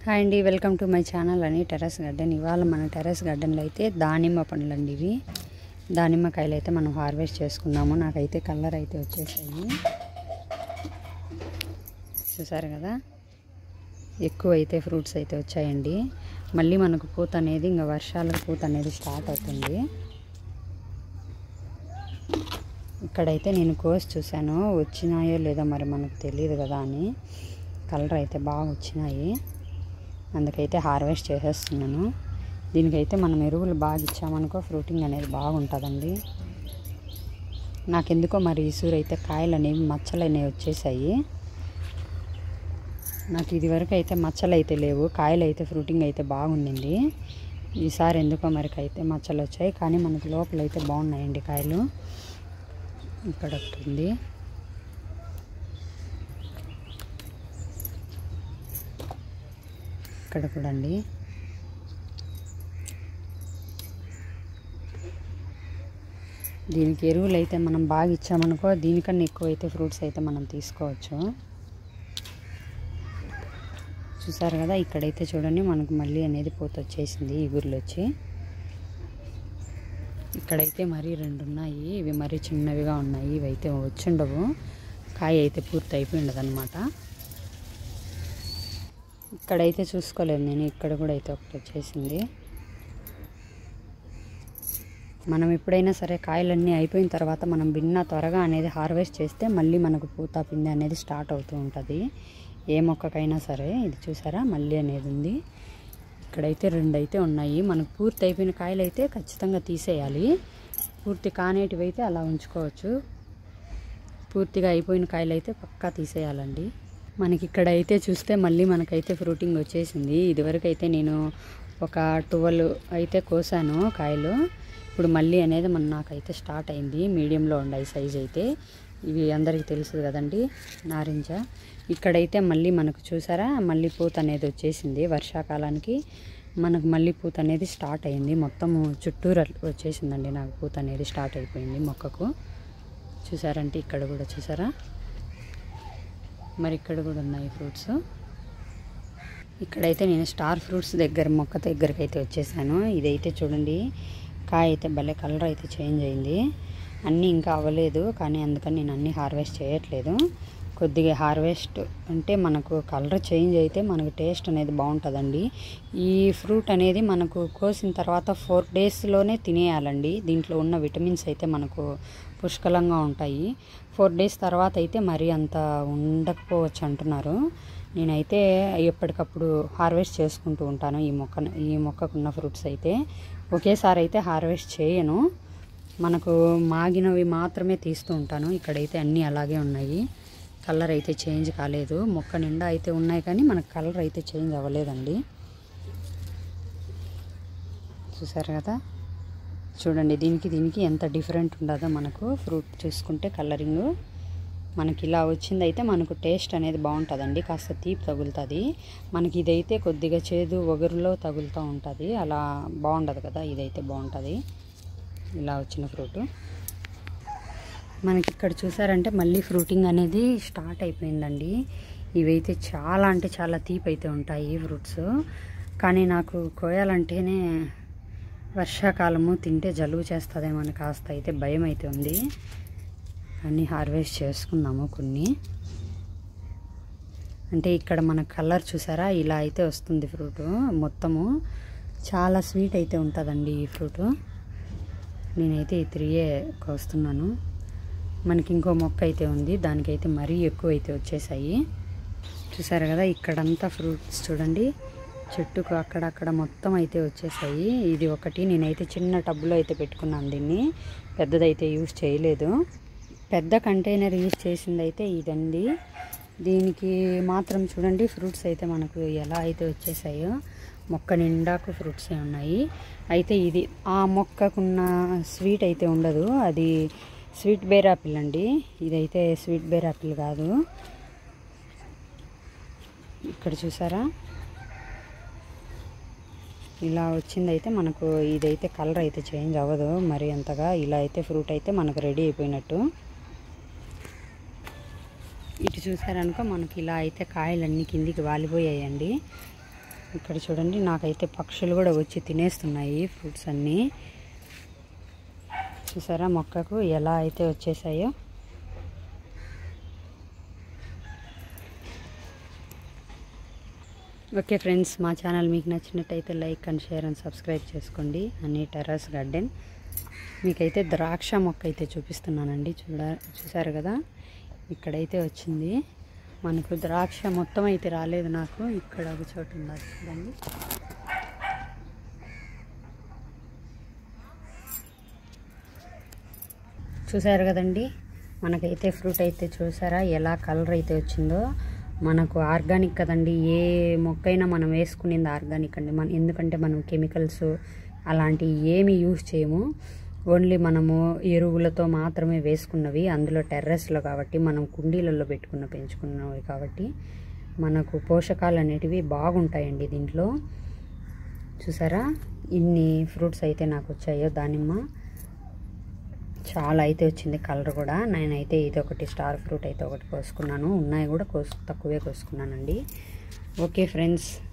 Hi అండి, welcome to my channel అని terrace garden. ఇవాళ మన టెర్రస్ గార్డెన్లో అయితే దానిమ్మ పండ్లు అండి. ఇవి దానిమ్మకాయలు అయితే మనం హార్వెస్ట్ చేసుకున్నాము. నాకైతే కలర్ అయితే వచ్చేసాయి, చూసారు కదా. ఎక్కువ అయితే ఫ్రూట్స్ అయితే వచ్చాయండి. మళ్ళీ మనకు పూత అనేది ఇంకా వర్షాలకు పూత అనేది స్టార్ట్ అవుతుంది. ఇక్కడైతే నేను కోసి చూశాను, వచ్చినాయో లేదో మరి మనకు తెలియదు కదా అని. కలర్ అయితే బాగా వచ్చినాయి, అందుకైతే హార్వెస్ట్ చేసేస్తున్నాను. దీనికైతే మనం ఎరువులు బాగా ఇచ్చామనుకో ఫ్రూటింగ్ అనేది బాగుంటుందండి. నాకెందుకో మరి ఈసూరు అయితే కాయలు అనేవి మచ్చలు అనేవి వచ్చేసాయి. నాకు ఇది వరకు అయితే మచ్చలు అయితే లేవు, కాయలు అయితే ఫ్రూటింగ్ అయితే బాగుండింది. ఈసారి ఎందుకో మరికి అయితే మచ్చలు వచ్చాయి, కానీ మనకు లోపల అయితే బాగున్నాయండి కాయలు. ఇక్కడ ఒకటి ఉంది, ఇక్కడ కూడా అండి. దీనికి ఎరువులు అయితే మనం బాగా ఇచ్చామనుకో దీనికన్నా ఎక్కువ అయితే ఫ్రూట్స్ అయితే మనం తీసుకోవచ్చు. చూసారు కదా, ఇక్కడైతే చూడండి మనకు మళ్ళీ అనేది పూత వచ్చేసింది, ఇగుర్లు వచ్చి. ఇక్కడైతే మరీ 2 ఉన్నాయి, ఇవి మరీ చిన్నవిగా ఉన్నాయి. ఇవైతే వచ్చిండవు, కాయ అయితే పూర్తి అయిపోయిండదు అనమాట. ఇక్కడైతే చూసుకోలేదు నేను, ఇక్కడ కూడా అయితే ఒకటి వచ్చేసింది. మనం ఎప్పుడైనా సరే కాయలన్నీ అయిపోయిన తర్వాత మనం త్వరగా అనేది హార్వెస్ట్ చేస్తే మళ్ళీ మనకు పూత పిండి అనేది స్టార్ట్ అవుతూ ఉంటుంది, ఏ మొక్కకైనా సరే. ఇది చూసారా, మళ్ళీ అనేది ఉంది. ఇక్కడైతే 2 అయితే ఉన్నాయి. మనకు పూర్తి అయిపోయిన కాయలు అయితే ఖచ్చితంగా తీసేయాలి, పూర్తి కానేటివి అయితే అలా ఉంచుకోవచ్చు. పూర్తిగా అయిపోయిన కాయలు అయితే పక్కా తీసేయాలండి. మనకి ఇక్కడ అయితే చూస్తే మళ్ళీ మనకైతే ఫ్రూటింగ్ వచ్చేసింది. ఇదివరకు అయితే నేను ఒక 12 అయితే కోసాను కాయలు. ఇప్పుడు మళ్ళీ అనేది నాకైతే స్టార్ట్ అయింది. మీడియంలో ఉన్నాయి సైజ్ అయితే. ఇవి అందరికీ తెలుసు కదండి, నారింజ. ఇక్కడైతే మళ్ళీ మనకు చూసారా, మళ్ళీ పూత అనేది వచ్చేసింది. వర్షాకాలానికి మనకు మళ్ళీ పూత అనేది స్టార్ట్ అయింది. మొత్తం చుట్టూరు వచ్చేసిందండి, నాకు పూత అనేది స్టార్ట్ అయిపోయింది మొక్కకు. చూసారంటే ఇక్కడ కూడా చూసారా, మరి ఇక్కడ కూడా ఉన్నాయి ఫ్రూట్స్. ఇక్కడైతే నేను స్టార్ ఫ్రూట్స్ మొక్క దగ్గరికి అయితే వచ్చేసాను. ఇదైతే చూడండి, కాయ అయితే భలే కలర్ అయితే చేంజ్ అయింది. అన్నీ ఇంకా అవ్వలేదు, కానీ అందుకని నేను అన్నీ హార్వెస్ట్ చేయట్లేదు. కొద్దిగా హార్వెస్ట్ అంటే మనకు కలర్ చేంజ్ అయితే మనకు టేస్ట్ అనేది బాగుంటుందండి. ఈ ఫ్రూట్ అనేది మనకు కోసిన తర్వాత 4 డేస్లోనే తినేయాలండి. దీంట్లో ఉన్న విటమిన్స్ అయితే మనకు పుష్కలంగా ఉంటాయి. 4 డేస్ తర్వాత అయితే మరీ అంత ఉండకపోవచ్చు అంటున్నారు. నేనైతే ఎప్పటికప్పుడు హార్వెస్ట్ చేసుకుంటూ ఉంటాను ఈ మొక్కకున్న ఫ్రూట్స్ అయితే. ఒకేసారి అయితే హార్వెస్ట్ చేయను, మనకు మాగినవి మాత్రమే తీస్తూ ఉంటాను. ఇక్కడైతే అన్నీ అలాగే ఉన్నాయి, కలర్ అయితే చేంజ్ కాలేదు. మొక్క నిండా అయితే ఉన్నాయి, కానీ మనకు కలర్ అయితే చేంజ్ అవ్వలేదండి. చూసారు కదా, చూడండి దీనికి ఎంత డిఫరెంట్ ఉండదో మనకు ఫ్రూట్ చూసుకుంటే. కలరింగ్ మనకి ఇలా వచ్చిందైతే మనకు టేస్ట్ అనేది బాగుంటుందండి, కాస్త తీపి తగులుతుంది. మనకి ఇదైతే కొద్దిగా చేదు ఒగరులో తగులుతూ ఉంటుంది, అలా బాగుండదు కదా. ఇదైతే బాగుంటుంది ఇలా వచ్చిన ఫ్రూటు. మనకి ఇక్కడ చూసారంటే మళ్ళీ ఫ్రూటింగ్ అనేది స్టార్ట్ అయిపోయిందండి. ఇవైతే చాలా అంటే చాలా తీపి అయితే ఉంటాయి ఫ్రూట్స్, కానీ నాకు కోయాలంటేనే వర్షాకాలము తింటే జలుబు చేస్తుందేమో అని కాస్త అయితే భయం అయితే ఉంది. అన్నీ హార్వెస్ట్ చేసుకున్నాము కొన్ని. అంటే ఇక్కడ మన కలర్ చూసారా, ఇలా అయితే వస్తుంది ఫ్రూటు మొత్తము. చాలా స్వీట్ అయితే ఉంటుందండి ఈ ఫ్రూటు. నేనైతే ఈ 3 కోస్తున్నాను. మనకి ఇంకో మొక్క అయితే ఉంది, దానికైతే మరీ ఎక్కువ అయితే వచ్చేసాయి. చూసారు కదా, ఇక్కడంతా ఫ్రూట్స్ చూడండి, చెట్టుకు అక్కడక్కడ మొత్తం అయితే వచ్చేసాయి. ఇది ఒకటి నేనైతే చిన్న టబ్లో అయితే పెట్టుకున్నాను, దీన్ని పెద్దదైతే యూజ్ చేయలేదు. పెద్ద కంటైనర్ యూజ్ చేసింది అయితే ఇదండి. దీనికి మాత్రం చూడండి ఫ్రూట్స్ అయితే మనకు ఎలా అయితే వచ్చేసాయో, మొక్క నిండాకు ఫ్రూట్సే ఉన్నాయి. అయితే ఇది ఆ మొక్కకున్న స్వీట్ అయితే ఉండదు, అది స్వీట్ బేర్ యాపిల్ అండి. ఇదైతే స్వీట్ బేర్ యాపిల్ కాదు. ఇక్కడ చూసారా, ఇలా వచ్చిందైతే మనకు. ఇదైతే కలర్ అయితే చేంజ్ అవ్వదు మరి అంతగా. ఇలా అయితే ఫ్రూట్ అయితే మనకు రెడీ అయిపోయినట్టు. ఇటు చూసారనుకో మనకి ఇలా అయితే కాయలన్నీ కిందికి వాలిపోయాయండి. ఇక్కడ చూడండి, నాకైతే పక్షులు కూడా వచ్చి తినేస్తున్నాయి ఫ్రూట్స్ అన్నీ. చూసారా మొక్కకు ఎలా అయితే వచ్చేసాయో. ఓకే ఫ్రెండ్స్, మా ఛానల్ మీకు నచ్చినట్టయితే like and share and subscribe చేసుకోండి. అన్ని టెర్రస్ గార్డెన్. మీకైతే ద్రాక్ష మొక్క అయితే చూపిస్తున్నానండి. చూసారు కదా, ఇక్కడైతే వచ్చింది. మనకు ద్రాక్ష మొత్తం అయితే రాలేదు నాకు. ఇక్కడ ఒక చోటు ఉన్నది చూడండి. చూసారు కదండి, మనకైతే ఫ్రూట్ అయితే చూసారా ఎలా కలర్ అయితే వచ్చిందో. మనకు ఆర్గానిక్ కదండి, ఏ మొక్కైనా మనం వేసుకునేది ఆర్గానిక్ అండి. ఎందుకంటే మనం కెమికల్స్ అలాంటివి ఏమి యూజ్ చేయము. ఓన్లీ మనము ఎరువులతో మాత్రమే వేసుకున్నవి. అందులో టెర్రస్లో కాబట్టి మనం కుండీలలో పెంచుకున్నవి కాబట్టి మనకు పోషకాలు అనేటివి బాగుంటాయండి దీంట్లో. చూసారా ఇన్ని ఫ్రూట్స్ అయితే నాకు వచ్చాయో. దానిమ్మ చాలా అయితే వచ్చింది కలర్ కూడా. నేనైతే ఇది ఒకటి స్టార్ ఫ్రూట్ అయితే ఒకటి కోసుకున్నాను. ఉన్నాయి కూడా తక్కువే కోసుకున్నానండి. Okay friends,